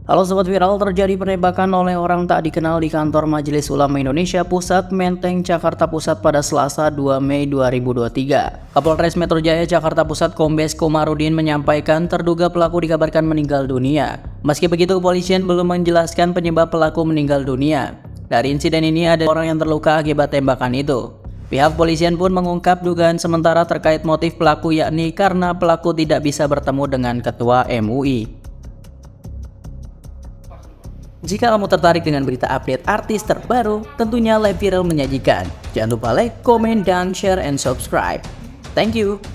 Halo Sobat Viral, terjadi penembakan oleh orang tak dikenal di kantor Majelis Ulama Indonesia Pusat Menteng, Jakarta Pusat pada Selasa 2 Mei 2023. Kapolres Metro Jaya Jakarta Pusat Kombes Komarudin menyampaikan terduga pelaku dikabarkan meninggal dunia. Meski begitu, kepolisian belum menjelaskan penyebab pelaku meninggal dunia. Dari insiden ini ada orang yang terluka akibat tembakan itu. Pihak kepolisian pun mengungkap dugaan sementara terkait motif pelaku, yakni karena pelaku tidak bisa bertemu dengan Ketua MUI. Jika kamu tertarik dengan berita update artis terbaru, tentunya Live Viral menyajikan. Jangan lupa like, komen, dan share, and subscribe. Thank you.